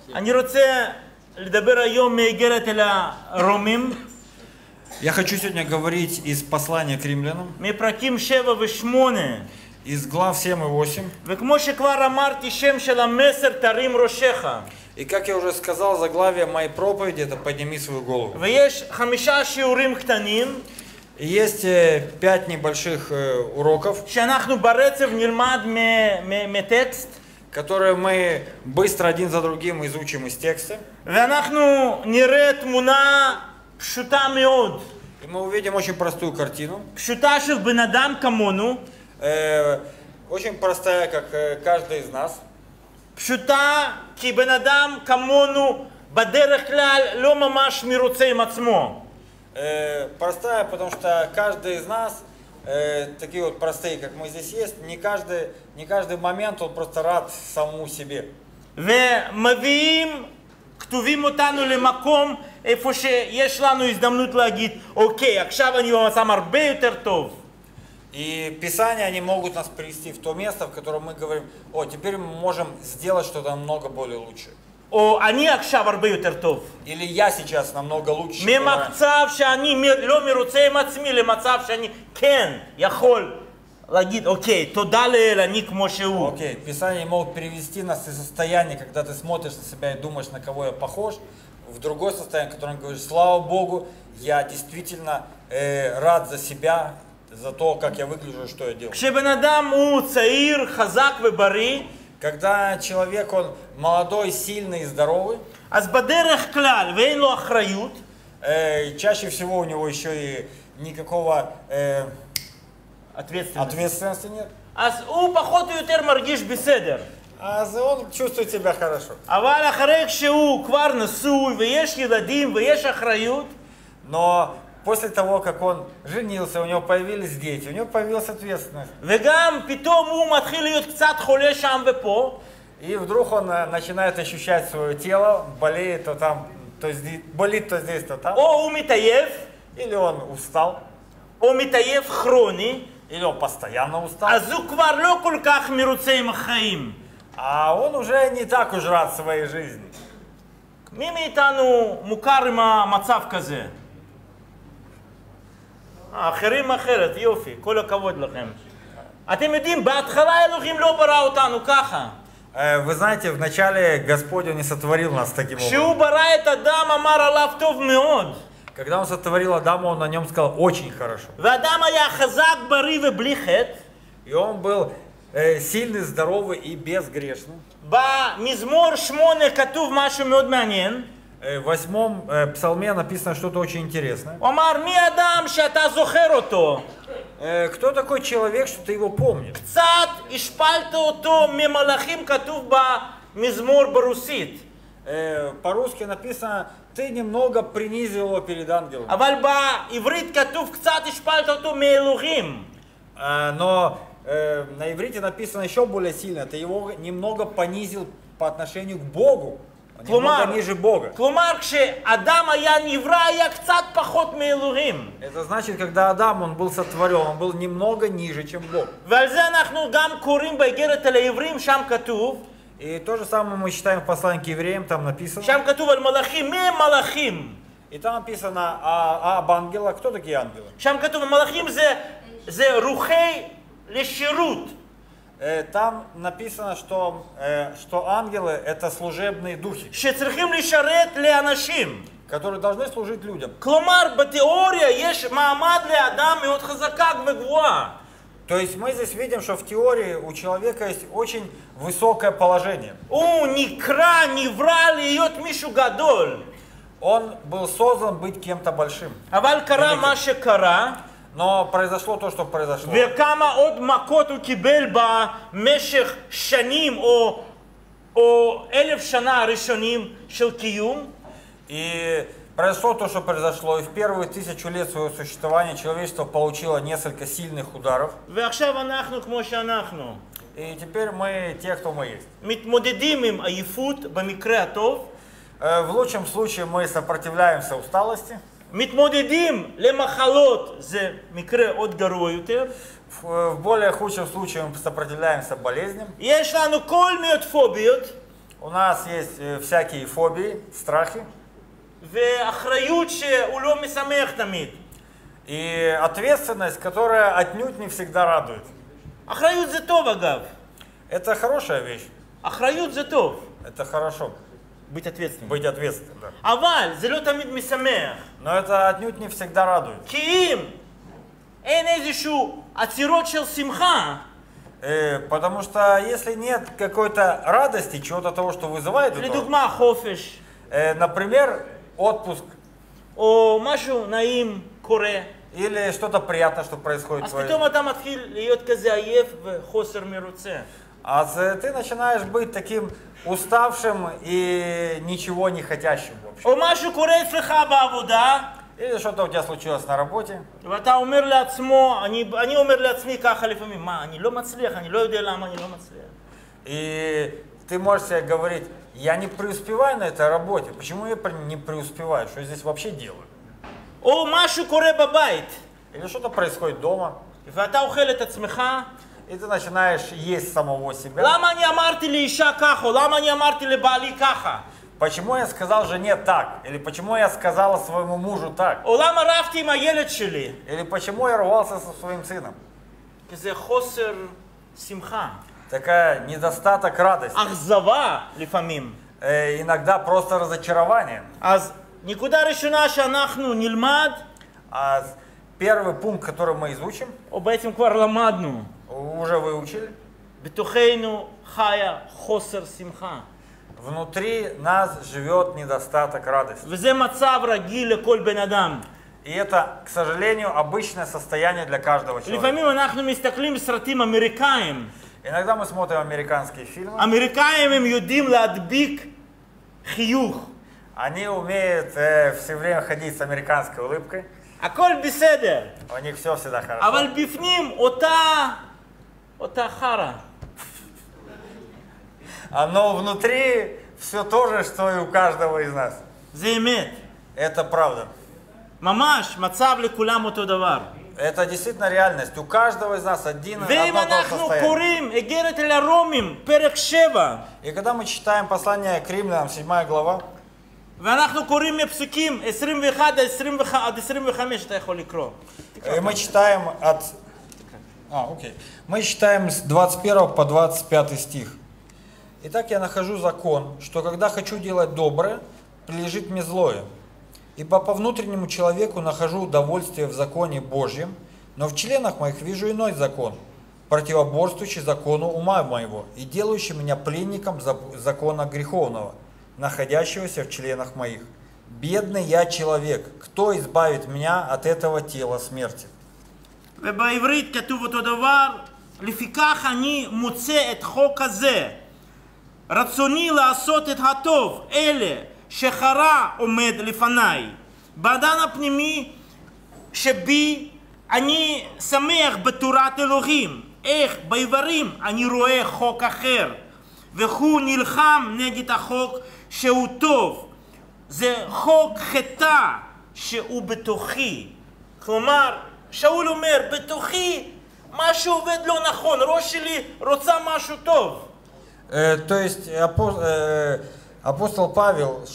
אני רוצה לדבר היום מאיגרת אל הרומים. Я хочу сегодня говорить из послания к римлянам, מפרקים 7 ו-8. из глав 7 и 8. וכמו שכבר אמרתי, שם של המסר תרים ראשך. И как я уже сказал, заглавие моей проповеди это «Подними свою голову». ויש 5 שיעורים קטנים. И есть 5 небольших уроков, שאנחנו ברצף נלמד מטקסט. которые мы быстро один за другим изучим из текста. ואנחנו נראה תמונה פשוטה מאוד. И мы увидим очень простую картину. פשוטה של בן אדם כמונו. Очень простая, как каждый из нас. פשוטה כי בן אדם כמונו בדרך כלל לא ממש מרוצה עם עצמו. Простая, потому что каждый из нас, такие вот простые, как мы здесь есть, не каждый момент он просто рад самому себе. ומביאים, כתובים אותנו למקום איפה שיש לנו הזדמנות להגיד, אוקיי, עכשיו אני במצב הרבה יותר טוב. И Писания, они могут нас привести в то место, в котором мы говорим, о, теперь мы можем сделать что-то намного более лучше. או אני עכשיו הרבה יותר טוב. Или я сейчас намного лучше, чем раньше. ממצב שאני לא מרוצה עם עצמי למצב שאני כן יכול להגיד, אוקיי, תודה לאל, אני כמו שהוא. Окей, Писания могут перевести нас из состояния, когда ты смотришь на себя и думаешь, на кого я похож, в другое состояние, в котором говоришь, слава Богу, я действительно рад за себя, за то, как я выгляжу, что я делаю. כשבן אדם הוא צעיר, חזק ובריא, Когда человек, он молодой, сильный и здоровый, אז בדרך כלל, ואין לו אחריות, чаще всего у него еще и никакого ответственности, ответственности нет, אז הוא פחות או יותר מרגיש בסדר. а он чувствует себя хорошо. אבל אחרי שהוא כבר נשוי ויש ילדים ויש אחריות, Но после того, как он женился, у него появились дети, у него появилась ответственность. וגם פתאום הוא מתחיל להיות קצת חולה שם ופה, И вдруг он начинает ощущать свое тело, болеет то там, то здесь, болит то здесь, то там. או הוא מתעייף, Или он устал, או מתעייף כרוני, или он постоянно устал. אז הוא כבר לא כל כך מרוצה עם החיים. А он уже не так уж рад своей жизни. מי מאיתנו מוכר עם המצב כזה? האחרים אחרת, יופי, כל הכבוד לכם. אתם יודעים, בהתחלה אלוהים לא ברא אותנו ככה. Вы знаете, вначале Господь Он не сотворил нас таким образом. כשהוא ברא את אדם אמר עליו טוב מאוד. Когда Он сотворил Адама, Он о нем сказал очень хорошо. ואדם היה חזק, בריא ובלי חטא. И он был сильный, здоровый и безгрешный. במזמור 8 כתוב משהו מאוד מעניין. В 8 псалме написано что-то очень интересное. הוא אמר, מי אדם שאתה זוכר אותו? Кто такой человек, что ты его помнишь? קצת השפלת אותו ממלאכים, כתוב במזמור ברוסית. По-русски написано, ты немного принизил его перед ангелом. אבל בעברית כתוב, קצת השפלת אותו מאלוהים. Но на иврите написано еще более сильно, ты его немного понизил по отношению к Богу. Немного ниже Бога. כלומר, כשאדם היה נברא, היה קצת פחות מאלוהים. Это значит, когда Адам, он был сотворен, он был немного ниже, чем Бог. ועל זה אנחנו גם קוראים באיגרת אל העברים, שם כתוב. И то же самое мы читаем в послании к евреям, там написано. שם כתוב על מלאכים, מי הם מלאכים? И там написано об ангелах. Кто такие ангелы? שם כתוב, מלאכים זה רוחי לשירות. Там написано, что ангелы это служебные духи, שצריכים לשרת לאנשים. которые должны служить людям. כלומר, בתיאוריה יש מעמד לאדם מאוד חזקה וגבוהה. То есть мы здесь видим, что в теории у человека есть очень высокое положение. הוא נקרא, נברא להיות מישהו גדול. Он был создан быть кем-то большим. אבל קרה מה שקרה. Но произошло то, что произошло. וכמה עוד מכות הוא קיבל במשך שנים או 1000 שנה הראשונים של קיום. И произошло то, что произошло. И в первые 1000 лет своего существования человечество получило несколько сильных ударов. ועכשיו אנחנו כמו שאנחנו. И теперь мы те, кто мы есть. מתמודדים עם עייפות במקרה הטוב. В лучшем случае мы сопротивляемся усталости. מתמודדים למחלות, זה מקרה עוד גרוע יותר. В более худшем случае мы сопротивляемся болезням. יש לנו כל מיני פוביות. У нас есть всякие фобии, страхи. ואחריות שהוא לא משמח תמיד. И ответственность, которая отнюдь не всегда радует. אחריות זה טוב אגב. Это хорошая вещь. אחריות זה טוב. Это хорошо. быть ответственным. Быть ответственным, да. אבל זה לא תמיד משמח. Но это отнюдь не всегда радует. כי אם אין איזשהו עצירות של שמחה, Потому что если нет какой-то радости, чего-то того, что вызывает это, לדוגמה חופש, например, отпуск, או משהו נעים קורה, или что-то приятное, что происходит в אז твоей פתאום אתה מתחיל להיות כזה עייף וחוסר מרוצה. ты начинаешь быть таким уставшим и ничего не хотящим вообще. או משהו קורה אצלך בעבודה, Или что-то у тебя случилось на работе, ואתה אומר לעצמו, אני אומר לעצמי ככה לפעמים, מה, אני לא מצליח, אני לא יודע למה אני לא מצליח. и ты можешь себе говорить, я не преуспеваю на этой работе, почему я не преуспеваю, что я здесь вообще делаю? או משהו קורה בבית, Или что-то происходит дома, ואתה אוכל את עצמך, и ты начинаешь есть самого себя. למה אני אמרתי לאישה ככה, או למה אני אמרתי לבעלי ככה? Почему я сказал жене так? Или почему я сказала своему мужу так? או למה רבתי עם הילד שלי? Или почему я рвался со своим сыном? כי זה חוסר שמחה. Такая недостаток радости. אכזבה לפעמים. Иногда просто разочарование. אז נקודה ראשונה שאנחנו נלמד, А первый пункт, который мы изучим, או בעצם כבר למדנו, уже выучили. בתוכנו חיה חוסר שמחה. Внутри нас живет недостаток радости. וזה מצב רגיל לכל בן אדם. И это, к сожалению, обычное состояние для каждого человека. לפעמים אנחנו מסתכלים בסרטים אמריקאים. Иногда мы смотрим американские фильмы. אמריקאים הם יודעים להדביק חיוך. Они умеют все время ходить с американской улыбкой. הכל בסדר. У них все всегда хорошо. אבל בפנים אותה חרא. Но внутри все то же, что и у каждого из нас. זה אמת. Это правда. ממש, מצב לכולם אותו דבר. Это действительно реальность. У каждого из нас одно и ואם то же אנחנו состояние. קוראים איגרת אל הרומים, פרק 7, И когда мы читаем послание к римлянам, 7 глава, ואנחנו קוראים מפסוקים 21 עד 25, אתה יכול לקרוא. мы читаем Мы читаем с 21 по 25 стих. Итак, я нахожу закон, что когда хочу делать доброе, прилежит мне злое. Ибо по внутреннему человеку нахожу удовольствие в законе Божьем, но в членах моих вижу иной закон, противоборствующий закону ума моего и делающий меня пленником закона греховного, находящегося в членах моих. Бедный я человек, кто избавит меня от этого тела смерти? ובעברית כתוב אותו דבר, לפיכך אני מוצא את חוק הזה, רצוני לעשות את הטוב, אלה שחרה עומד לפניי. באדם הפנימי שבי אני שמח בתורת אלוהים, איך באיברים אני רואה חוק אחר, והוא נלחם נגד החוק שהוא טוב. זה חוק חטא שהוא בתוכי. כלומר, שאול אומר, בתוכי משהו עובד לא נכון, ראש שלי רוצה משהו טוב. То есть апостол Павел,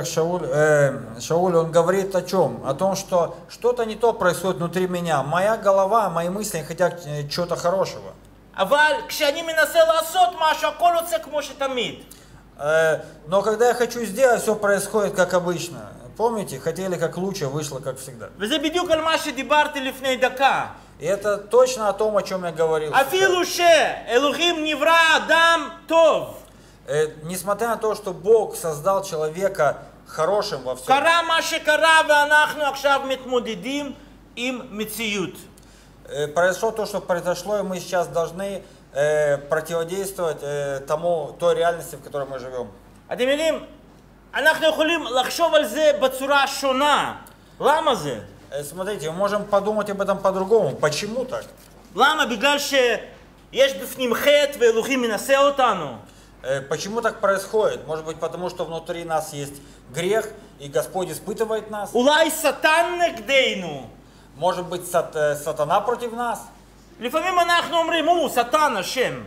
Шауль, он говорит о чем? О том, что что-то не то происходит внутри меня. Моя голова, мои мысли хотят чего-то хорошего. אבל כשאני מנסה לעשות משהו, הכל יוצא כמו שתמיד. Но когда я хочу сделать, все происходит как обычно. Помните, хотели как лучше, вышло как всегда. וזה בדיוק על מה שדיברתי לפני דקה. И это точно о том, о чем я говорил. אפילו שאלוהים נברא אדם טוב. Несмотря на то, что Бог создал человека хорошим во всем. קרה מה שקרה ואנחנו עכשיו מתמודדים עם מציאות. Произошло то, что произошло, и мы сейчас должны противодействовать той реальности, в которой мы живем. אתם יודעים, אנחנו יכולים לחשוב על זה בצורה שונה. למה זה? Смотрите, мы можем подумать об этом по-другому. Почему так? למה? בגלל שיש בפנים חטא ואלוהים מנסה אותנו. Почему так происходит? Может быть, потому что внутри нас есть грех, и Господь испытывает нас? אולי שטן נגדנו. Может быть, сатана против нас? לפעמים אנחנו אומרים, הוא שטן השם.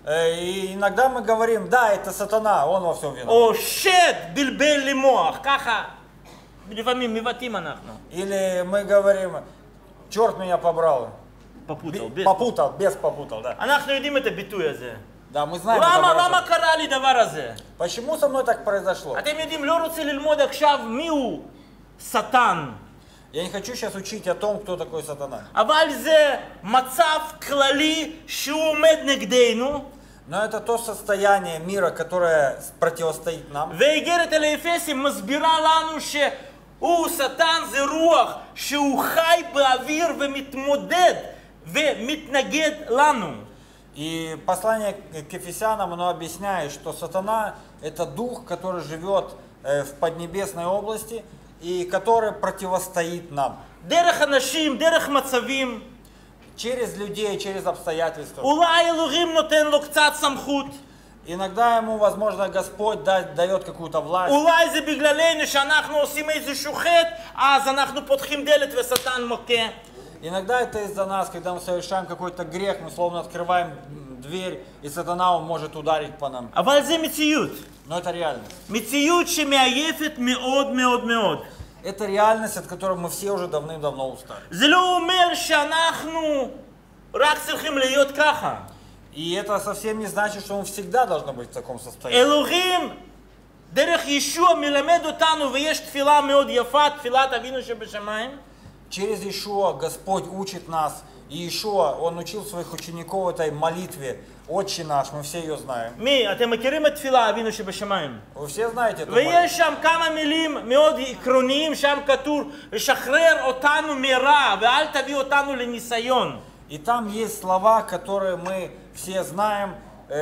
И иногда мы говорим, да, это сатана, он во всем виноват. או שד בלבל לי מוח, ככה לפעמים מבטאים אנחנו. Или мы говорим, черт меня побрал. פפוטל, Попутал, бес попутал, да. אנחנו יודעים את הביטוי הזה. Да, мы знаем это למה выражение. קרה לי דבר הזה? Почему со мной так произошло? אתם יודעים, לא רוצה ללמוד עכשיו מיהו שטן. Я не хочу сейчас учить о том, кто такой сатана. אבל זה מצב כללי שהוא עומד נגדנו. Но это то состояние мира, которое противостоит нам. ואיגרת אל האפסים מסבירה לנו שהוא שטן זה רוח שהוא חי באוויר ומתמודד ומתנגד לנו. И послание к Ефесянам, оно объясняет, что сатана это дух, который живет в поднебесной области и который противостоит нам. דרך אנשים, דרך מצבים. Через людей, через обстоятельства. אולי אלוהים נותן לו קצת סמכות. Иногда ему, возможно, Господь дает какую-то власть. אולי זה בגללנו שאנחנו עושים איזשהו חטא, אז אנחנו פותחים דלת ושטן מוכה. Иногда это из-за нас, когда мы совершаем какой-то грех, мы словно открываем дверь, и сатана он может ударить по нам. אבל זה מציאות. Но это реальность. מציאות שמעייפת מאוד מאוד מאוד. Это реальность, от которой мы все уже давным-давно устали. זה לא אומר שאנחנו רק צריכים להיות ככה. И это совсем не значит, что мы всегда должны быть в таком состоянии. אלוהים דרך ישוע מלמד אותנו, ויש תפילה מאוד יפה, תפילת אבינו שבשמיים. Через Иешуа Господь учит нас, и Иешуа, Он учил своих учеников этой молитве, «Отче наш», мы все ее знаем. מי? אתם מכירים את תפילה אבינו שבשמיים? Вы все знаете эту молитву? ויש שם כמה מילים מאוד עקרוניים, שם כתוב, לשחרר אותנו מרע, ואל תביא אותנו לניסיון. И там есть слова, которые мы все знаем,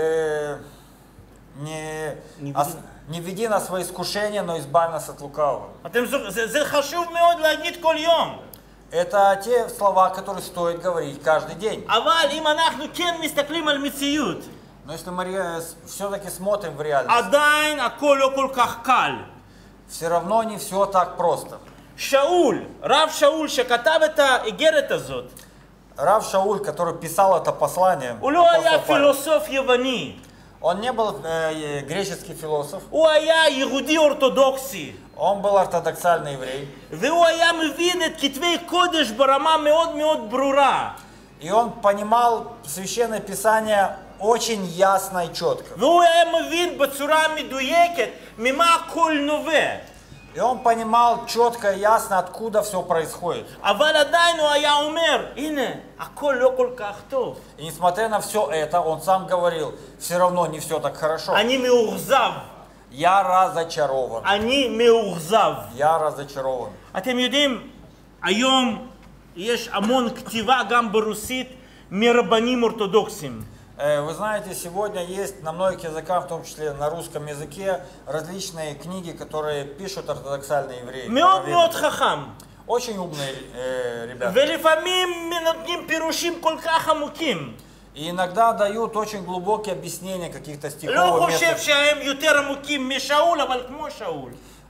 не веди нас во искушение, но избавь нас от лукавого. זה חשוב מאוד להגיד כל יום. Это те слова, которые стоит говорить каждый день. אבל אם אנחנו כן מסתכלים על מציאות, Но если мы все-таки смотрим в реальность, עדיין הכל לא כל כך קל. все равно не все так просто. שאול, רב שאול שכתב את האיגרת הזאת, Рав Шауль, который писал это послание, הוא לא היה апостол Павел, פילוסוף יווני. он не был греческий философ, הוא היה יהודי אורתודוקסי. он был ортодоксальный еврей. והוא היה מבין את כתבי קודש ברמה מאוד מאוד ברורה. И он понимал Священное Писание очень ясно и четко. והוא היה מבין בצורה מדויקת ממה הכל נובע. И он понимал четко и ясно, откуда все происходит. אבל עדיין הוא היה אומר, הנה, הכל לא כל כך טוב. И несмотря на все это, он сам говорил, все равно не все так хорошо. אני מאוכזב. Я разочарован. אני מאוכזב. Я разочарован. אתם יודעים, היום יש המון כתיבה גם ברוסית מרבנים אורתודוקסים. Вы знаете, сегодня есть на многих языках, в том числе на русском языке, различные книги, которые пишут ортодоксальные евреи. מאוד מאוד חכם. Очень умные ребята. ולפעמים נותנים פירושים כל כך עמוקים. И иногда дают очень глубокие объяснения каких-то לא стихов. חושב שהם יותר עמוקים משאול, אבל כמו שאול.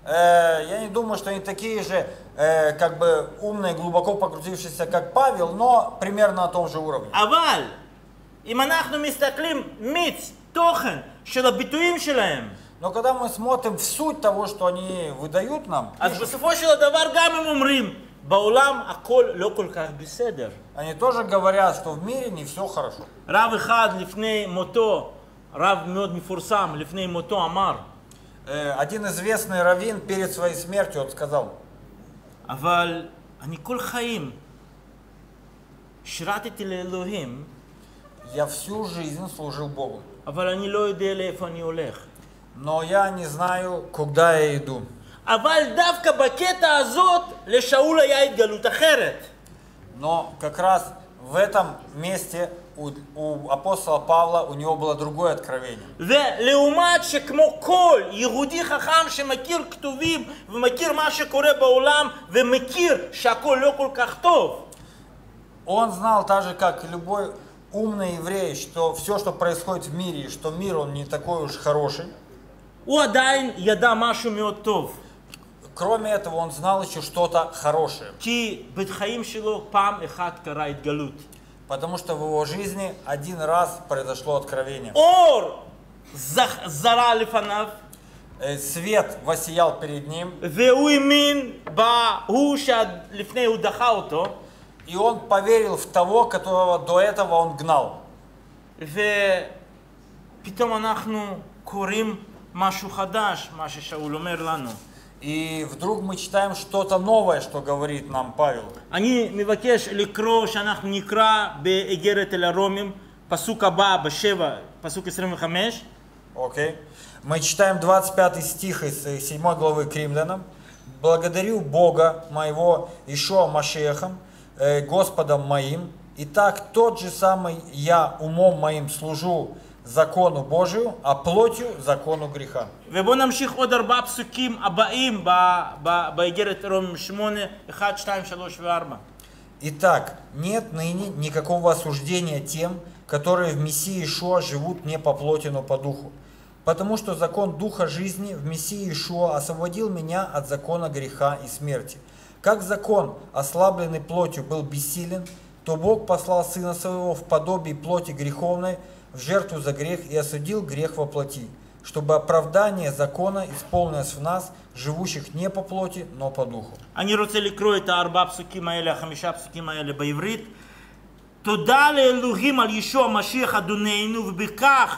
Я не думаю, что они такие же, как бы умные, глубоко погрузившиеся, как Павел, но примерно на том же уровне. אבל אם אנחנו מסתכלים מיץ, תוכן של הביטויים שלהם, Но когда мы смотрим в суть того, что они выдают нам, אז בסופו של הדבר גם הם אומרים, בעולם הכל לא כל כך בסדר. они тоже говорят, что в мире не все хорошо. רב אחד לפני מותו, רב מאוד מפורסם, לפני מותו אמר, Один известный раввин перед своей смертью он сказал: אבל אני כל חיים שירתתי לאלוהים, я всю жизнь служил Богу, אבל אני לא יודע לאיפה אני הולך. но я не знаю, куда я иду. אבל דווקא בקטע הזאת לשאול היה התגלות אחרת. Но как раз в этом месте у апостола Павла у него было другое откровение. ולעומת שכמו כל יהודי חכם שמכיר כתובים ומכיר מה שקורה בעולם ומכיר שהכל לא כל כך טוב. Он знал так же, как любой умный еврей, что все, что происходит в мире, что мир он не такой уж хороший. הוא עדיין ידע משהו מאוד טוב. Кроме этого, он знал еще что-то хорошее. כי בחיים שלו פעם אחת קרה התגלות. Потому что в его жизни один раз произошло откровение. אור זרה לפניו, Свет воссиял перед ним, והוא האמין בהוא שלפני הוא דחה אותו, и он поверил в того, которого до этого он гнал. ופתאום אנחנו קוראים משהו חדש, מה ששאול אומר לנו. И вдруг мы читаем что-то новое, что говорит нам Павел. אני מבקש לקרוא שאנחנו נקרא באיגרת אל הרומים, פסוק הבא בשבע, פסוק 25. Окей. Мы читаем 25 стих из 7 главы к Римлянам. «Благодарю Бога моего Ишуа Машиахом, Господом моим. Итак, тот же самый я умом моим служу закону Божию, а плотью закону греха». ובואו נמשיך עוד 4 פסוקים הבאים באיגרת רומים 8, 1, 2, 3 ו-4. Итак, нет ныне никакого осуждения тем, которые в Мессии Ишуа живут не по плоти, но по духу. Потому что закон Духа жизни в Мессии Ишуа освободил меня от закона греха и смерти. Как закон, ослабленный плотью, был бессилен, то Бог послал Сына Своего в подобии плоти греховной в жертву за грех и осудил грех во плоти, чтобы оправдание закона исполнилось в нас, живущих не по плоти, но по духу. אני רוצה לקרוא את 4 הפסוקים האלה, 5 הפסוקים האלה בעברית. תודה לאלוהים על ישוע המשיח אדוננו, ובכך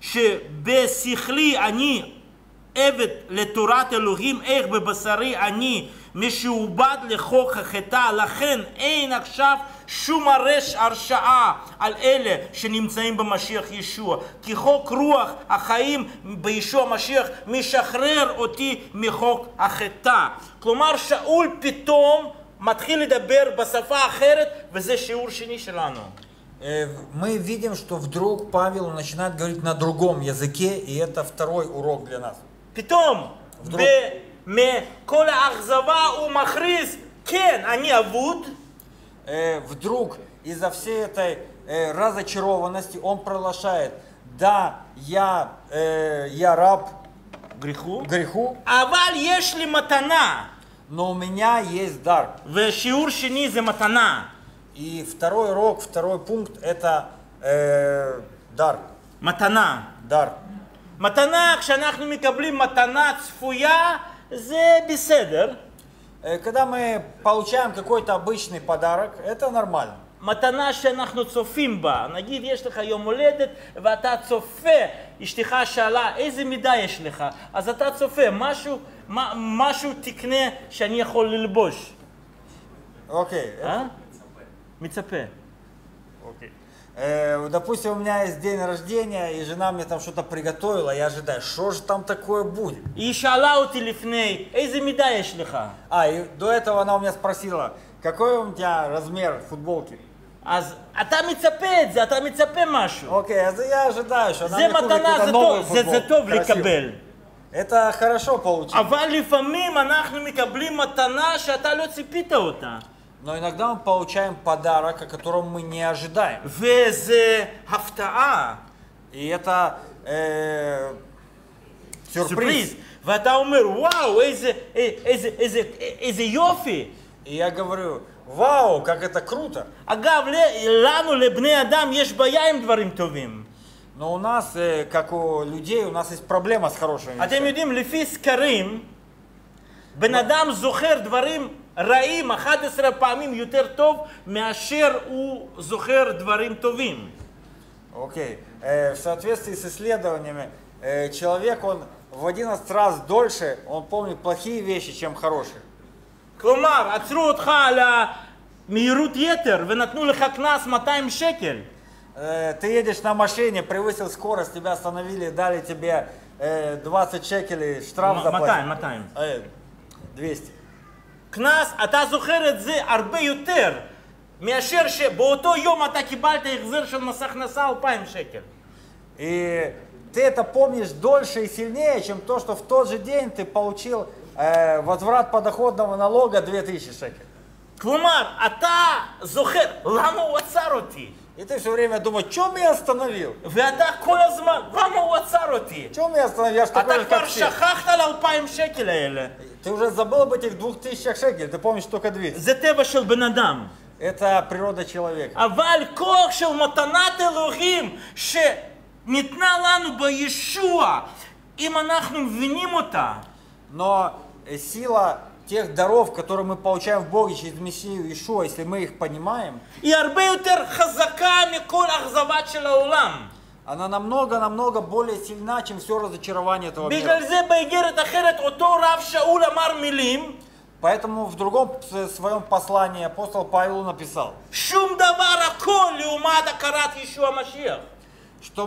שבשכלי אני עבד לתורת אלוהים, איך בבשרי אני משועבד לחוק החטא, לכן אין עכשיו שום הרשעה על אלה שנמצאים במשיח ישוע, כי חוק רוח החיים בישוע המשיח משחרר אותי מחוק החטא. כלומר שאול פתאום מתחיל לדבר בשפה אחרת, וזה שיעור שני שלנו. Мы видим, что вдруг Павел начинает говорить на другом языке, и это второй урок для нас. פתאום, מכל האכזבה הוא מכריז, כן, אני אבוד. Вдруг из-за всей этой разочарованности он проглашает: да, я раб греху, אבל יש לי מתנה. но у меня есть дар. ושיעור שני זה מתנה. И второй урок, второй пункт — это дар. מתנה. Дар. מתנה, כשאנחנו מקבלים מתנה צפויה, זה בסדר. Когда мы получаем какой-то обычный подарок, это нормально. מתנה שאנחנו צופים בה, נגיד יש לך יום הולדת ואתה צופה, אשתך שאלה איזה מידה יש לך, אז אתה צופה, משהו תקנה שאני יכול ללבוש. Окей. מצפה. Окей. Допустим, у меня есть день рождения, и жена мне там что-то приготовила, я ожидаю, что же там такое будет. היא שאלה אותי לפני, איזה מידה יש לך? И до этого она у меня спросила, какой у тебя размер футболки? אז אתה מצפה את זה, אתה מצפה משהו. Окей, я ожидаю, что она זה мне купит מתנה, какую-то новую футболку. זה טוב Красиво. לקבל. Это хорошо получить. אבל לפעמים אנחנו מקבלים מתנה שאתה לא ציפית אותה. Но иногда мы получаем подарок, о котором мы не ожидаем. וזה הפתעה. И это сюрприз. ואתה אומר, וואו, איזה יופי. И я говорю, вау, как это круто. אגב, לנו, לבני אדם, יש בעיה עם דברים טובים. Но у нас, как у людей, у нас есть проблема с хорошими אתם вещами. יודעים, לפי סקרים, בן אדם זוכר דברים רעים 11 פעמים יותר טוב מאשר הוא זוכר דברים טובים. Окей. В соответствии с исследованиями, человек, он в 11 раз дольше, он помнит плохие вещи, чем хорошие. כלומר, עצרו אותך על המהירות יתר ונתנו לך קנס 200 שקל. Ты едешь на машине, превысил скорость, тебя остановили, дали тебе 20 шекелей штраф заплатить. 200. 200. קנס, אתה זוכר את זה הרבה יותר מאשר שבאותו יום אתה קיבלת החזר של מס הכנסה 2,000 שקל. И ты это помнишь дольше и сильнее, чем то, что в тот же день ты получил возврат подоходного налога 2000 шекелей. כלומר, אתה זוכר, למה הוא עצר אותי? И ты все время думаешь, что меня остановил? ואתה כל הזמן, למה הוא עצר אותי? Что меня остановил? Я ж такой אתה же, כבר как все. שכחת על 2,000 שקל האלה. Ты уже забыл об этих 2000 шекелей, ты помнишь только 200. זה טבע של בן אדם. Это природа человека. אבל כוח של מתנת אלוהים שניתנה לנו בישוע, אם אנחנו מבינים אותה, Но сила тех даров, которые мы получаем в Боге через Мессию Иешуа, если мы их понимаем, היא הרבה יותר חזקה מכל אכזבה של העולם. она намного более сильна, чем все разочарование этого мира. בגלל זה באיגרת אחרת אותו רב שאול אמר מילים, Поэтому в другом своем послании апостол Павел написал, שום דבר הכל לעומת הכרת ישוע המשיח. что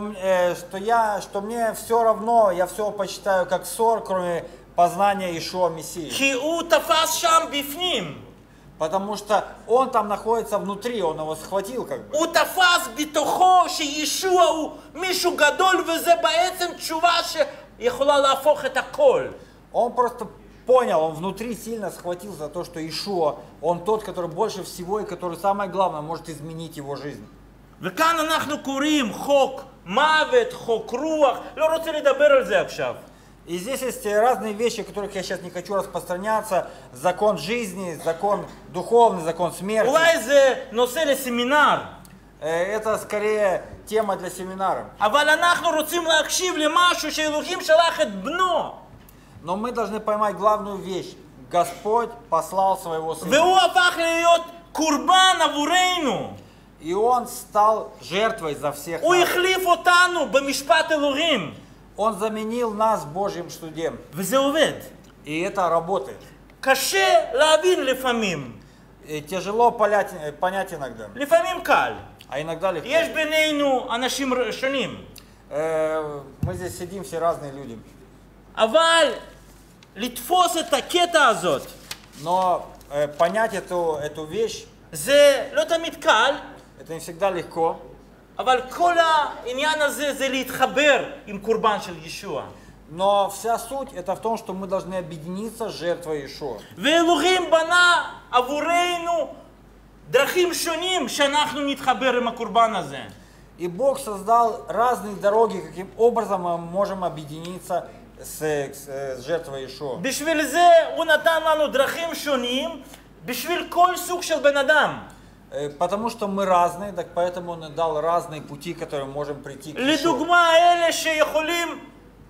мне все равно, я все почитаю как ссор, кроме познания Иешуа Мессии. כי הוא תפס שם בפנים. Потому что он там находится внутри, он его схватил как бы. הוא תפס בתוכו שישוע הוא מישהו גדול וזה בעצם תשובה שיכולה להפוך את הכל. Он просто понял, он внутри сильно схватил за то, что Иешуа, он тот, который больше всего и который самое главное может изменить его жизнь. וכאן אנחנו קוראים חוק מוות, חוק רוח, לא רוצה לדבר על זה עכשיו. И здесь есть разные вещи, о которых я сейчас не хочу распространяться. Закон жизни, закон духовный, закон смерти. אולי זה נושא לסמינר. Это скорее тема для семинара. אבל אנחנו רוצים להקשיב למשהו שאלוהים שלח את בנו. Но мы должны поймать главную вещь. Господь послал своего Сына. והוא הפך להיות קורבן עבורנו. И Он стал жертвой за всех הוא нас. החליף אותנו במשפט אלוהים. Он заменил нас Божьим судьем. וזה עובד. И это работает. קשה להבין לפעמים. И тяжело понять иногда. לפעמים קל. А иногда легко. יש בינינו אנשים שונים. Мы здесь сидим, все разные люди. אבל לתפוס את הקטע הזאת, Но понять эту вещь, זה לא תמיד קל, это не всегда легко. אבל כל העניין הזה זה להתחבר עם קורבן של ישוע. Но вся суть это в том, что мы должны объединиться с жертвой Иешуа. ואלוהים בנה עבורנו דרכים שונים שאנחנו נתחבר עם הקורבן הזה. И Бог создал разные дороги, каким образом мы можем объединиться с жертвой Иешуа. בשביל זה הוא נתן לנו דרכים שונים בשביל כל סוג של בן אדם. Потому что мы разные, так поэтому Он дал разные пути, которые мы можем прийти к Иешуа. לדוגמה, אלה שיכולים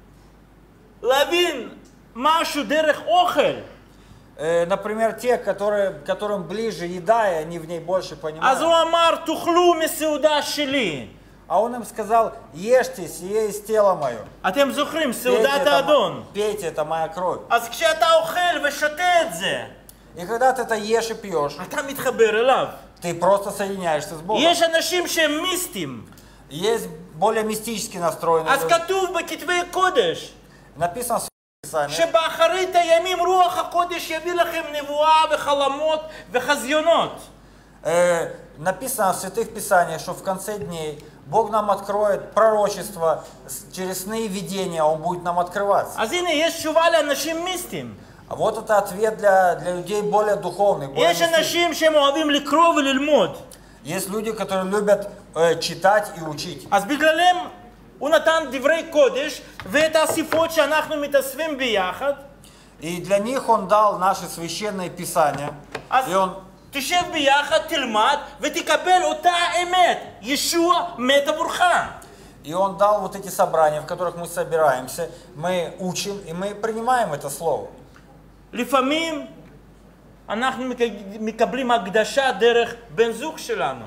להבין משהו דרך אוכל. Например, те, которым ближе еда, и они в ней больше אז понимают. הוא אמר, תאכלו מסעודה שלי. А Он им сказал, ешьте, сие из тела мое. אתם זוכרים, סעודת האדון. Пейте, это моя кровь. אז כשאתה אוכל ושותה את זה, И когда ты это ешь и пьешь, אתה מתחבר אליו. ты просто соединяешься с Богом. יש אנשים שהם מיסטים. Есть более мистически настроенные אז люди. כתוב בכתבי קודש, Написано в Писании, שבאחרית הימים רוח הקודש יביא לכם נבואה וחלומות וחזיונות. написано в Святых Писаниях, что в конце дней Бог нам откроет пророчество, через сны и видения Он будет нам открываться. אז הנה, יש תשובה לאנשים מיסטים. А вот это ответ для людей более духовных, более יש мистических. אנשים שהם אוהבים לקרוא וללמוד. Есть люди, которые любят читать и учить. אז בגללם הוא נתן דברי קודש ואת השיחות שאנחנו מתאספים ביחד. И для них Он дал наши священные Писания. אז И Он תשב ביחד, תלמד ותקבל אותה אמת. ישוע מת עבורך. И Он дал вот эти собрания, в которых мы собираемся, мы учим и мы принимаем это слово. לפעמים אנחנו מקבלים הקדשה דרך בן זוג שלנו.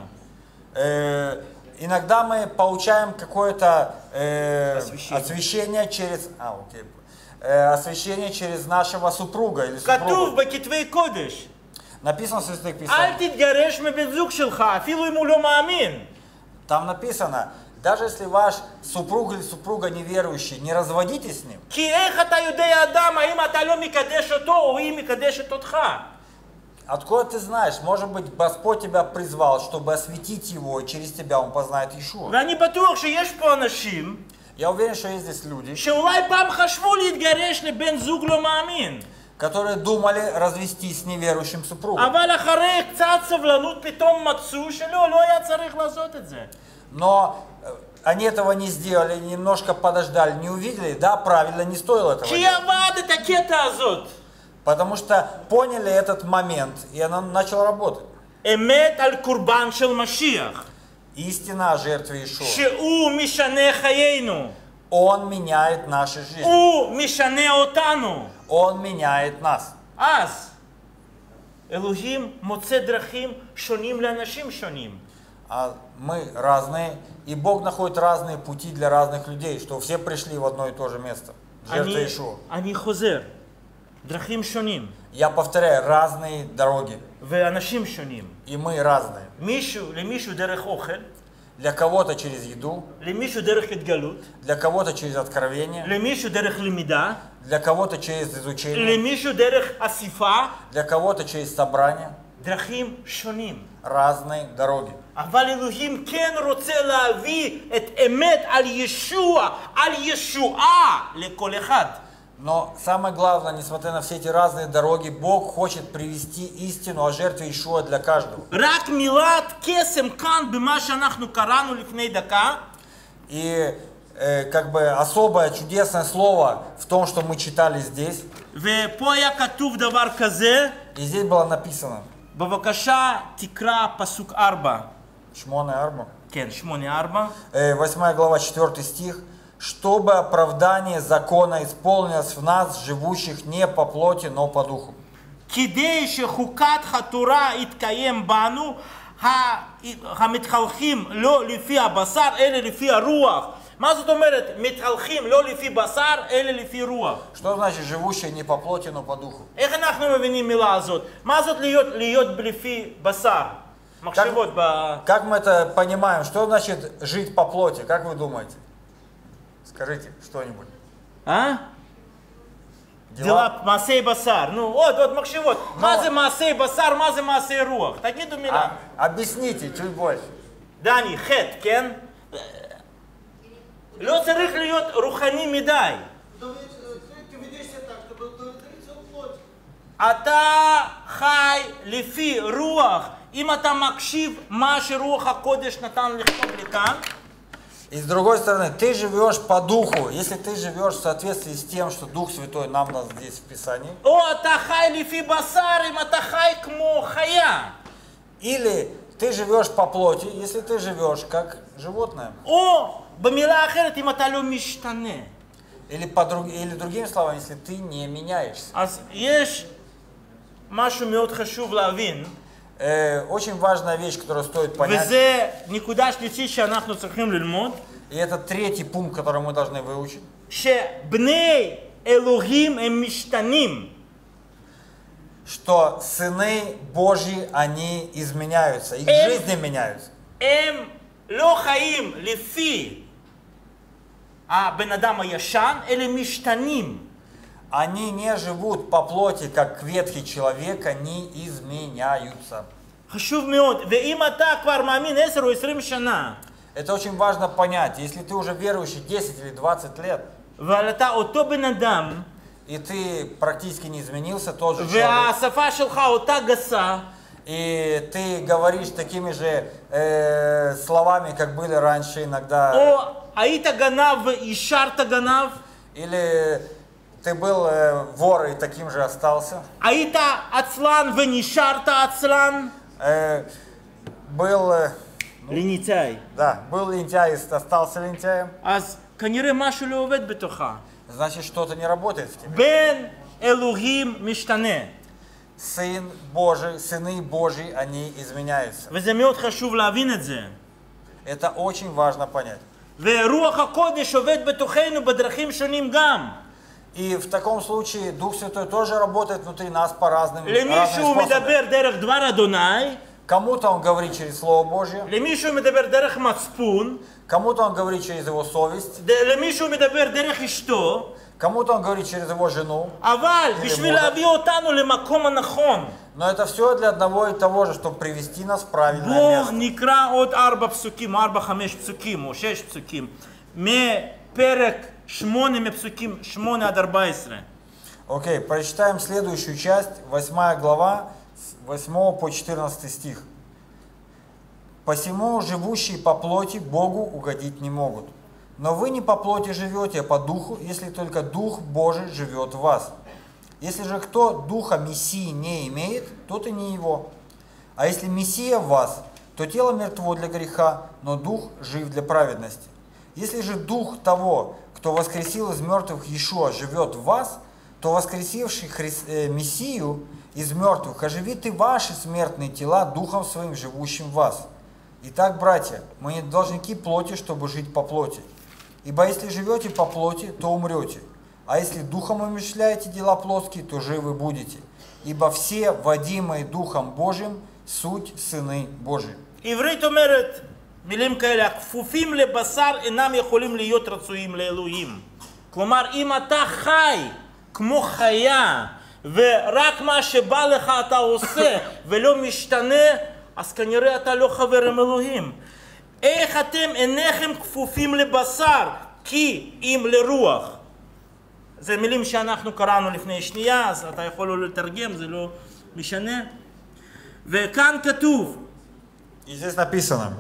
Иногда мы получаем какое-то Освящение. освящение через нашего супруга или כתוב супругу. בכתבי קודש, Написано в Святых אל Писаниях. תתגרש מבן זוג שלך, אפילו אם הוא לא מאמין. Там написано, даже если ваш супруг или супруга неверующий, не разводитесь с ним. כי איך אתה יודע אדם, האם אתה לא מקדש אותו או היא מקדשת אותך? Откуда ты знаешь? Может быть, Господь тебя призвал, чтобы осветить его, и через тебя он познает Иешуа. ואני בטוח שיש פה אנשים Я уверен, что есть здесь люди, שאולי פעם חשבו להתגרש לבן זוג לא מאמין. которые думали развестись с неверующим супругом. אבל אחרי קצת סבלנות פתאום מצאו שלא, לא היה צריך לעשות את זה. Но они этого не сделали, немножко подождали, не увидели, да, правильно, не стоило этого כי делать. עבד את הקטע הזאת. Потому что поняли этот момент, и она начала работать. אמת על קורבן של משיח. Истина о жертве Иешуа. שהוא משנה חיינו. Он меняет наши жизни. הוא משנה אותנו. Он меняет нас. אז אלוהים מוצא דרכים שונים לאנשים שונים. А мы разные, и Бог находит разные пути для разных людей, что все пришли в одно и то же место. Жертва Иешуа. אני חוזר. דרכים שונים. Я повторяю, разные дороги. ואנשים שונים. И мы разные. למישהו דרך אוכל. Для кого-то через еду, למישהו דרך התגלות. для кого-то через откровение, למישהו דרך למידה. для кого-то через изучение, למישהו דרך אסיפה. для кого-то через собрание. דרכים שונים. Разные дороги. אבל אלוהים כן רוצה להביא את אמת על ישוע, על ישועה לכל אחד. Но самое главное, несмотря на все эти разные дороги, Бог хочет привести истину о жертве Иешуа для каждого. רק מילת קסם כאן במה שאנחנו קראנו לפני דקה. И как бы особое чудесное слово в том, что мы читали здесь. ופה היה כתוב דבר כזה. И здесь было написано. בבקשה תקרא פסוק 4. 8:4. כן, 8:4. 8 глава, 4 стих. Чтобы оправдание закона исполнилось в нас, живущих не по плоти, но по духу. כדי שחוקת התורה יתקיים בנו, המתהלכים לא לפי הבשר, אלא לפי הרוח. מה זאת אומרת? מתהלכים לא לפי בשר, אלא לפי רוח. Что значит живущие не по плоти, но по духу? איך אנחנו מבינים מילה הזאת? מה זאת להיות לפי בשר? מחשבות Как мы это понимаем? Что значит жить по плоти? Как вы думаете? Скажите что-нибудь. דלה מעשי בשר. נו, עוד מחשבות. מה זה מעשי בשר? מה זה מעשי רוח? תגידו מילה. Объясните чуть больше. דני, חטא, כן? לא צריך להיות רוחני מדי. אתה חי לפי רוח. אם אתה מקשיב מה שרוח הקודש נתן לכתוב לכאן, И с другой стороны, ты живешь по духу, если ты живешь в соответствии с тем, что Дух Святой нам даст здесь в Писании. או אתה חי לפי בשר אם אתה חי כמו חיה. Или ты живешь по плоти, если ты живешь как животное. או במילה אחרת אם אתה לא משתנה. Или другими словами, если ты не меняешься. אז יש משהו מאוד חשוב להבין. Очень важная вещь, которую стоит понять. וזה נקודה שלישית שאנחנו צריכים ללמוד. И это третий пункт, который мы должны выучить. שבני אלוהים הם משתנים. Что сыны Божьи, они изменяются, их жизни меняются. הם לא חיים לפי הבן אדם הישן, אלא משתנים. Они не живут по плоти, как ветхий человек, они изменяются. חשוב מאוד, ואם אתה כבר מאמין 10 או 20 שנה, Это очень важно понять. Если ты уже верующий 10 или 20 лет, אבל אתה אותו בן אדם, и ты практически не изменился, тот же человек, והשפה שלך אותה גסה, и ты говоришь такими же словами, как были раньше иногда, או היית גנב והשארת גנב, или ты был вор и таким же остался, היית עצלן ונשארת עצלן, был, לניצאי. был лентяй и остался лентяем, אז כנראה משהו לא עובד בתוכה. значит, что-то не работает в тебе. בן אלוהים משתנה. Сын Божий, сыны Божьи, они изменяются. וזה מאוד חשוב להבין את זה. Это очень важно понять. ורוח הקודש עובד בתוכנו בדרכים שונים גם. И в таком случае Дух Святой тоже работает внутри нас по разным למישהו способам. מדבר דרך דבר אדוני, Кому-то он говорит через Слово Божье, למישהו מדבר דרך מצפון, кому-то он говорит через его совесть, למישהו מדבר דרך אשתו, кому-то он говорит через его жену. אבל בשביל להביא אותנו למקום הנכון, Но это все для одного и того же, чтобы привести нас в правильное בואו место. נקרא עוד 4 פסוקים, 4-5 פסוקים או 6 פסוקים, מפרק 8 מפסוקים 8 עד 14. Окей, прочитаем следующую часть, 8 глава, с 8 по 14 стих. «Посему живущие по плоти Богу угодить не могут. Но вы не по плоти живете, а по духу, если только Дух Божий живет в вас. Если же кто Духа Мессии не имеет, тот и не его. А если Мессия в вас, то тело мертво для греха, но дух жив для праведности. Если же дух того, кто воскресил из мертвых Иешуа, живет в вас, то воскресивший Мессию из мертвых оживит и ваши смертные тела духом своим, живущим в вас. Итак, братья, мы не должники плоти, чтобы жить по плоти. Ибо если живете по плоти, то умрете. А если духом умышляете дела плотские, то живы будете. Ибо все, водимые Духом Божьим, суть сыны Божьи. עברית אומרת מילים כאלה, הכפופים לבשר אינם יכולים להיות רצויים לאלוהים. כלומר, אם אתה חי כמו חיה, ורק מה שבא לך אתה עושה, ולא משתנה, אז כנראה אתה לא חבר עם אלוהים. איך אתם אינכם כפופים לבשר, כי אם לרוח? זה מילים שאנחנו קראנו לפני שנייה, אז אתה יכול לא לתרגם, זה לא משנה. וכאן כתוב, И здесь написано,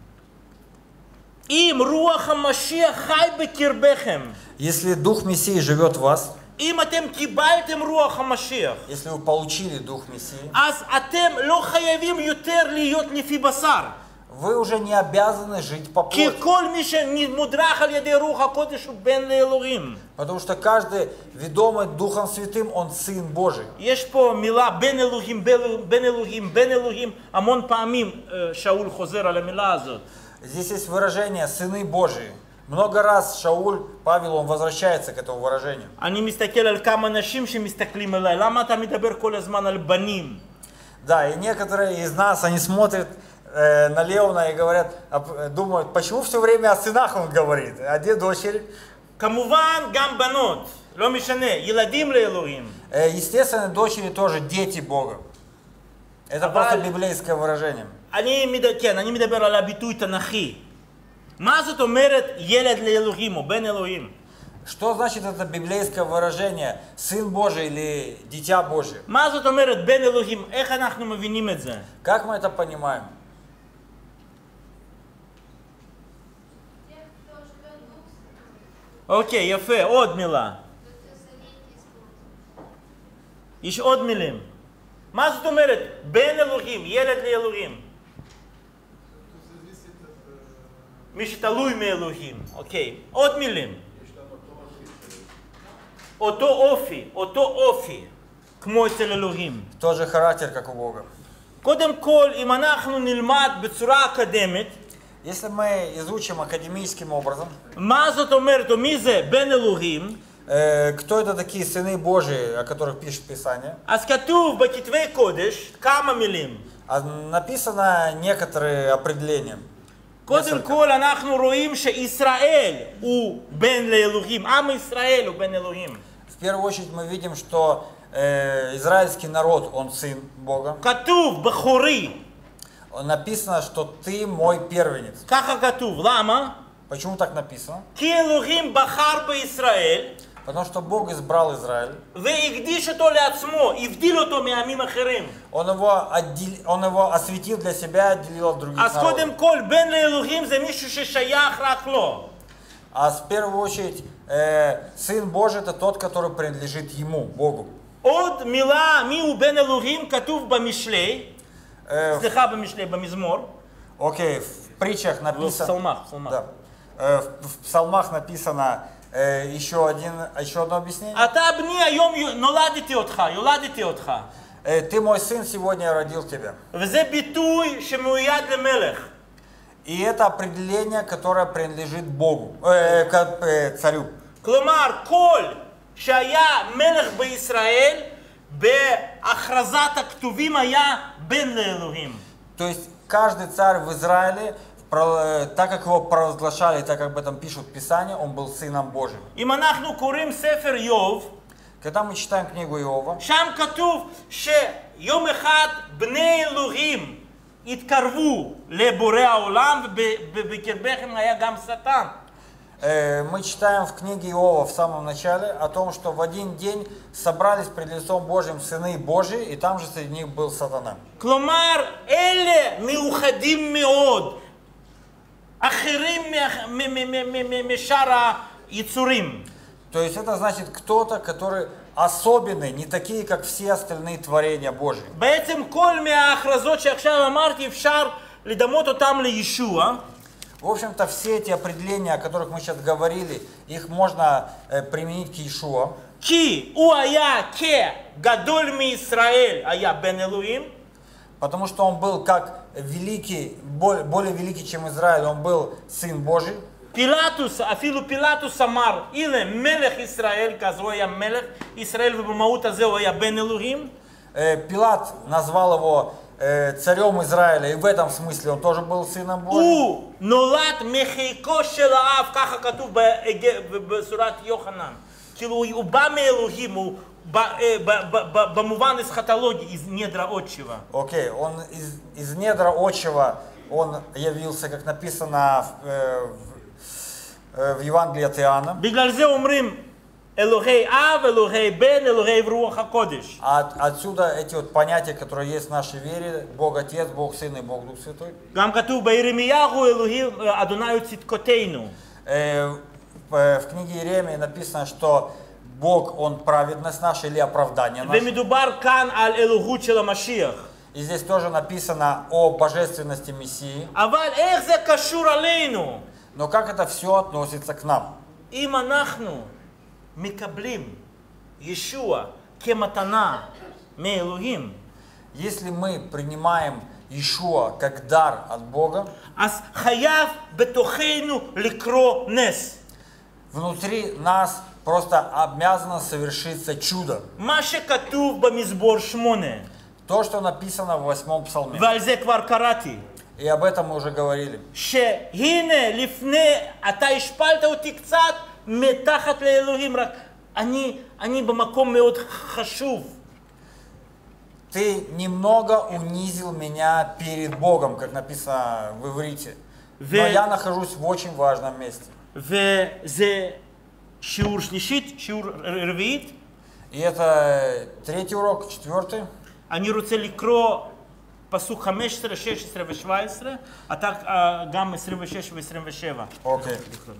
אם רוח המשיח חי בקרבכם, если Дух Мессии живет в вас, אם אתם קיבלתם רוח המשיח, если вы получили Дух Мессии, אז אתם לא חייבים יותר להיות לפי בשר. вы уже не обязаны жить по כי плоти. כל מי שמודרך על ידי רוח הקודש הוא בן לאלוהים. Потому что каждый, ведомый Духом Святым, он Сын Божий. יש פה מילה בין אלוהים, בין אלוהים, בין אלוהים, המון פעמים שאול חוזר על המילה הזאת. Здесь есть выражение «сыны Божии». Много раз Шауль, Павел, он возвращается к этому выражению. אני מסתכל על כמה אנשים שמסתכלים עליי, למה אתה מדבר כל הזמן על בנים? Да, и некоторые из нас, они смотрят на Леона и говорят, думают, почему все время о сынах он говорит, а где дочери? כמובן גם בנות, לא משנה, ילדים לאלוהים. Естественно, дочери тоже дети Бога. Это просто библейское выражение. אני מדבר על הביטוי תנ"כי. מה זאת אומרת ילד לאלוהים או בן אלוהים? Что значит это библейское выражение «сын Божий» или «дитя Божие»? מה זאת אומרת בן אלוהים? איך אנחנו מבינים את זה? Как мы это понимаем? אוקיי, יפה, עוד מילה. יש עוד מילים. מה זאת אומרת? בן אלוהים, ילד לאלוהים. מי שתלוי מאלוהים. אוקיי, עוד מילים. אותו אופי, כמו אצל אלוהים. Тот же характер, как у Бога. קודם כל, אם אנחנו נלמד בצורה אקדמית, Если мы изучим академическим образом, מה זאת אומרת, או מי זה בן אלוהים, кто это такие сыны Божии, о которых пишет Писание, אז כתוב בכתבי קודש כמה מילים. написано некоторые определения. קודם כל אנחנו רואים שישראל הוא בן לאלוהים, עם ישראל הוא בן אלוהים. В первую очередь мы видим, что израильский народ, он сын Бога. כתוב בכורי. Написано, что ты мой первенец. ככה כתוב, למה? Почему так написано? כי אלוהים בחר בישראל, Потому что Бог избрал Израиль. והקדיש אותו לעצמו, הבדיל אותו מעמים אחרים. Он его осветил для себя, отделил от других אז народов. קודם כל, בן לאלוהים זה מישהו ששייך רק לו. А в первую очередь, Сын Божий это тот, который принадлежит Ему, Богу. עוד מילה, מי הוא בן אלוהים, כתוב במשלי, סליחה במשלי, במזמור. Окей, в притчах написано... פסלמך. Да. В псалмах написано еще одно объяснение. אתה בני היום נולדתי אותך. Ты мой сын, сегодня я родил тебя. וזה ביטוי שמיועד למלך. И это определение, которое принадлежит Богу, царю. כלומר, כל שהיה מלך בישראל, בהכרזת הכתובים היה בן לאלוהים. То есть каждый царь в Израиле, так как его провозглашали, так как об этом пишут Писания, он был сыном Божьим. אם אנחנו קוראים ספר איוב, Когда мы читаем книгу Иова, שם כתוב שיום אחד בני אלוהים התקרבו לבורא העולם, ובקרבכם היה גם שטן. мы читаем в книге Иова в самом начале о том, что в один день собрались пред лицом Божьим сыны Божьи, и там же среди них был сатана. כלומר, אלה מיוחדים מאוד, אחרים משאר היצורים. То есть это значит кто-то, который особенные, не такие, как все остальные творения Божьи. בעצם כל מההכרזות שעכשיו אמרתי אפשר לדמות אותם לישוע. В общем-то, все эти определения, о которых мы сейчас говорили, их можно применить к Иешуа. כי הוא היה כגדול מישראל, היה בן אלוהים. Потому что он был как великий, более великий, чем Израиль, он был Сын Божий. פילטוס, אפילו פילטוס אמר, הנה מלך ישראל, כי אז הוא היה מלך ישראל ובמהות הזה הוא היה בן אלוהים. Пилат назвал его царем Израиля, и в этом смысле он тоже был Сыном Божьим. הוא נולד מחיקו של האב, ככה כתוב בשורת יוחנן. כאילו הוא בא מאלוהים, הוא במובן эсхатологии, из недра отчего. Окей, он из недра отчего, он явился, как написано в Евангелии от Иоанна. בגלל זה אומרים אלוהי אב, אלוהי בן, אלוהי ורוח הקודש. Отсюда эти вот понятия, которые есть в нашей вере, Бог Отец, Бог Сын и Бог Дух Святой. גם כתוב בירמיהו אלוהים אדוני הוא צדקותינו. В книге Иеремии написано, что Бог, Он праведность наша или оправдание наше. ומדובר כאן על אלוהות של המשיח. И здесь тоже написано о божественности Мессии. אבל איך זה קשור עלינו? Но как это все относится к нам? אם אנחנו מקבלים ישוע כמתנה מאלוהים, Если мы принимаем Иешуа как дар от Бога, אז חייב בתוכנו לקרוא נס. внутри нас просто обязано совершиться чудо. מה שכתוב במזמור 8, То, что написано в 8-м псалме. ועל זה כבר קראתי. И об этом мы уже говорили. שהנה לפני, אתה השפלת אותי קצת מתחת לאלוהים, רק אני במקום מאוד חשוב. Ты немного унизил меня перед Богом, как написано в иврите. Но я нахожусь в очень важном месте. וזה שיעור שלישית, שיעור רביעית. И это третий урок, четвертый. אני רוצה לקרוא פסוק 15, 16 ו-17, אתה גם 26 ו-27. Окей.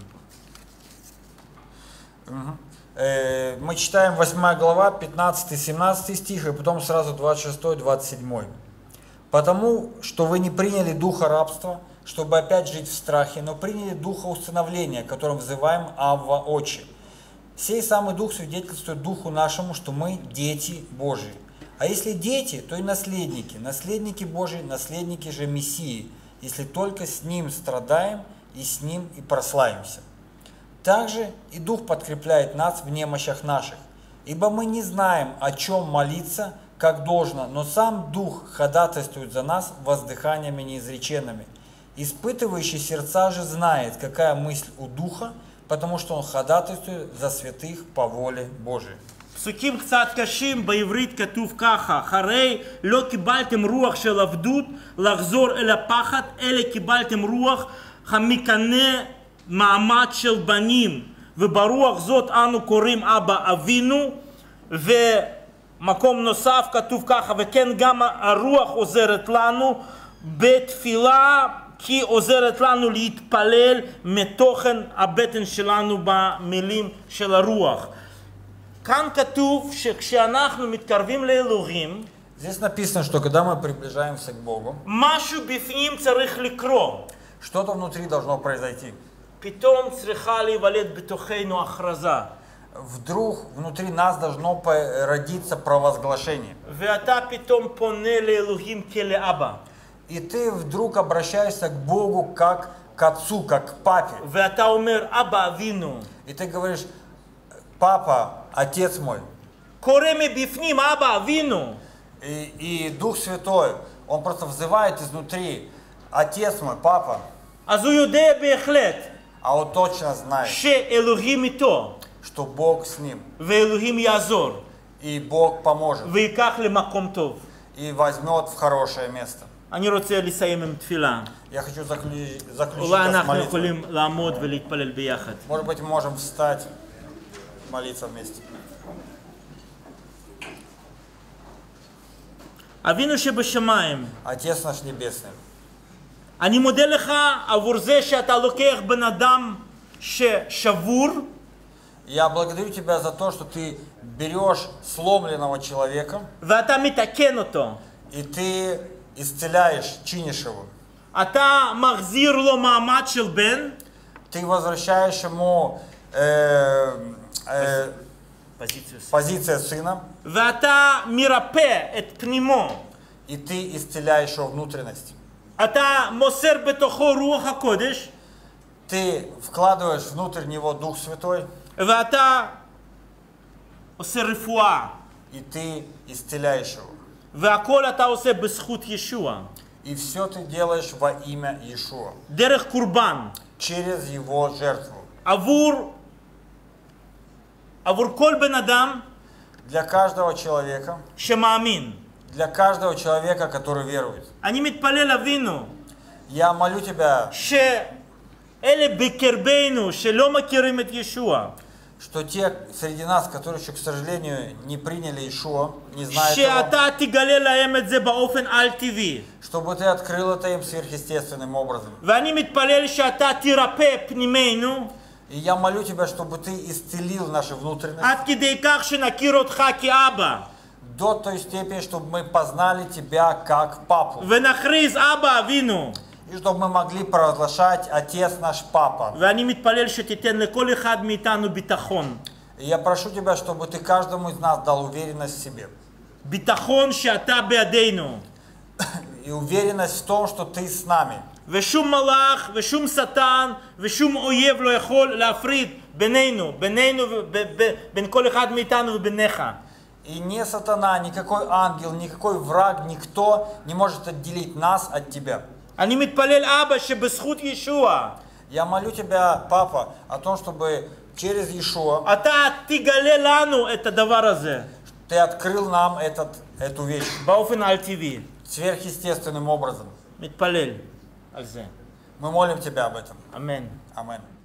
Мы читаем 8 глава, 15-17 стих, и потом сразу 26-27. «Потому что вы не приняли духа рабства, чтобы опять жить в страхе, но приняли духа усыновления, которым взываем Авва Отче. Сей самый дух свидетельствует духу нашему, что мы дети Божии. А если дети, то и наследники, наследники Божии, наследники же Мессии, если только с Ним страдаем и с Ним и прославимся. Также и Дух подкрепляет нас в немощах наших, ибо мы не знаем, о чем молиться, как должно, но сам Дух ходатайствует за нас воздыханиями неизреченными. Испытывающий сердца же знает, какая мысль у Духа, потому что он ходатайствует за святых по воле Божией». פסוקים קצת קשים, בעברית כתוב ככה, הרי לא קיבלתם רוח של עבדות לחזור אל הפחד, אלא קיבלתם רוח המקנה מעמד של בנים, וברוח זאת אנו קוראים אבא אבינו. ומקום נוסף כתוב ככה, וכן גם הרוח עוזרת לנו בתפילה, כי עוזרת לנו להתפלל מתוכן הבטן שלנו במילים של הרוח. כאן כתוב שכשאנחנו מתקרבים לאלוהים, Здесь написано, что когда мы приближаемся к Богу, משהו בפנים צריך לקרות. что-то внутри должно произойти. פתאום צריכה להיוולד בתוכנו הכרזה. Вдруг внутри нас должно родиться провозглашение. ואתה פתאום פונה לאלוהים כלאבא. И ты вдруг обращаешься к Богу как к отцу, как к папе. ואתה אומר, אבא אבינו. И ты говоришь: папа, отец мой. קורא מבפנים, אבא אבינו. И Дух Святой, Он просто взывает изнутри: отец мой, папа. אז הוא יודע בהחלט. А он точно знает, שאלוהים איתו. что Бог с ним. ואלוהים יעזור. И Бог поможет. ויקח למקום טוב. И возьмет в хорошее место. אני רוצה לסיים עם תפילה. Я хочу заключить אולי нас אנחנו молитвой. יכולים לעמוד ולהתפלל ביחד. Может быть, мы можем встать, молиться вместе. אבינו שבשמיים, Отец наш Небесный, אני מודה לך עבור זה שאתה לוקח בן אדם ששבור, я благодарю Тебя за то, что Ты берешь сломленного человека, ואתה מתקן אותו. и ты исцеляешь, чинишь его. אתה מחזיר לו מעמד של בן. Ты возвращаешь ему позицию сына, ואתה מרפא את פנימו. и ты исцеляешь его внутренность. אתה מוסר בתוכו רוח הקודש. Ты вкладываешь внутрь него Дух Святой, ואתה עושה רפואה. и ты исцеляешь его. והכל אתה עושה בזכות ישוע. И все ты делаешь во имя Иешуа, דרך קורבן. через его жертву. עבור כל בן אדם Для каждого человека, שמאמין. для каждого человека, который верует. אני מתפלל אבינו Я молю тебя, שאלה בקרבנו שלא מכירים את ישוע, что те среди нас, которые еще, к сожалению, не приняли Иешуа, не знают его, שאתה תגלה להם את זה באופן על טבעי. чтобы ты открыл это им сверхъестественным образом. ואני מתפלל שאתה תרפא פנימנו И я молю тебя, чтобы ты исцелил наши внутренности עד כדי כך שנכיר אותך כאבא до той степени, чтобы мы познали тебя как папу. ונכריז אבא אבינו. И чтобы мы могли провозглашать Отец наш Папа. ואני מתפלל שתיתן לכל אחד מאיתנו ביטחון. И я прошу тебя, чтобы ты каждому из нас дал уверенность в себе. ביטחון שאתה בידינו. И уверенность в том, что ты с нами. ושום מלאך ושום שטן ושום אויב לא יכול להפריד בינינו, בין כל אחד מאיתנו וביניך. И ни сатана, никакой ангел, никакой враг, никто не может отделить нас от тебя. אני מתפלל אבא שבזכות ישוע. Я молю тебя, Папа, о том, чтобы через Иешуа אתה תגלה לנו את הדבר הזה. ты открыл нам эту вещь באופן על טבעי. сверхъестественным образом. מתפלל על זה. Мы молим тебя об этом. אמן. Аминь.